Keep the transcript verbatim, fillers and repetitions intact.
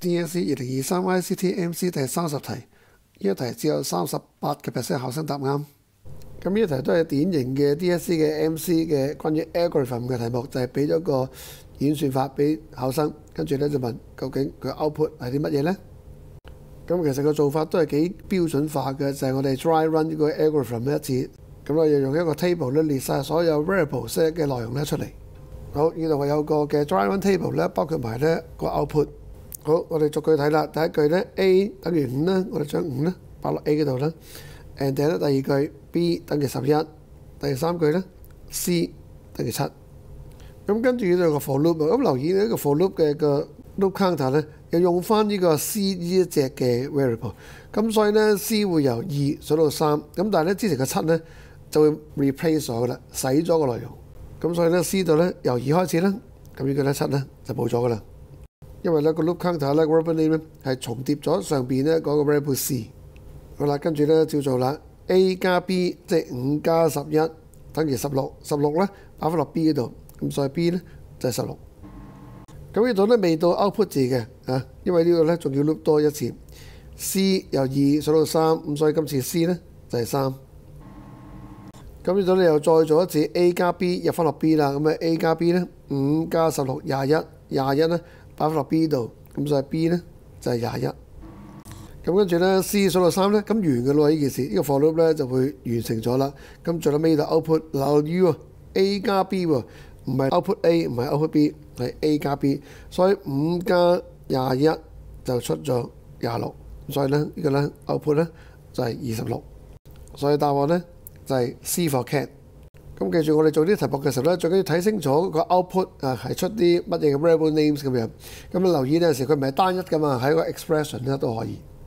D S E 二零二三 I C T M C 第三十題，呢一題只有三十八個 percent 考生答啱。咁呢一題都係典型嘅 D S E 嘅 M C 嘅關於 algorithm 嘅題目，就係俾咗個演算法俾考生，跟住咧就問究竟佢 output 係啲乜嘢呢？咁其實個做法都係幾標準化嘅，就係、是、我哋 dry run 呢個 algorithm 一次，咁我又用一個 table 咧列晒所有 variable set 嘅內容咧出嚟。好，呢度我有個嘅 dry run table 咧，包括埋咧個 output。好，我哋逐句睇啦。第一句咧 A 等於五啦，我哋將五咧擺落 A 嗰度啦。and 咧第二句 B 等於十一，第三句咧 C 等於七。咁跟住呢度個 for loop， 咁留意呢個 for loop 嘅個 loop counter 咧，又用翻呢個 C 呢一隻嘅 variable。咁所以咧 C 會由二數到三，咁但係咧之前嘅七咧就會 replace 咗噶啦，洗咗個內容。咁所以咧 C 度咧由二開始啦，咁呢個咧七咧就冇咗噶啦。因為咧個 loop counter 咧 variable name 咧係重疊咗上邊咧嗰個 variable C。好啦，跟住咧照做啦。A 加 B 即係五加十一等於十六，十六咧擺翻落 B 嗰度，咁所以 B 咧就係十六。咁呢度咧未到 output 字嘅啊，因為呢個咧仲要 loop 多一次。C 由二數到三，咁所以今次 C 咧就係三。咁呢度咧又再做一次 A 加 B 入翻落 B 啦，咁啊 A 加 B 咧五加十六廿一，廿一咧擺翻落 B 度，咁所以 B 咧就係廿一。咁跟住咧 C 數到三咧，咁完嘅咯呢件事，呢、這個 for loop 咧就會完成咗啦。咁最尾就 output 留意喎 A 加 B 喎，唔係 output A 唔係 output B， 係 A 加 B， 所以五加廿一就出咗廿六。所以咧呢、這個咧 output 咧就係二十六。所以答案咧就係、是、C for cat。咁記住我哋做啲題目嘅時候咧，最緊要睇清楚個 output 啊係出啲乜嘢嘅 variable names 咁樣。咁你留意呢陣時佢唔係單一噶嘛，係一個 expression 咧都可以。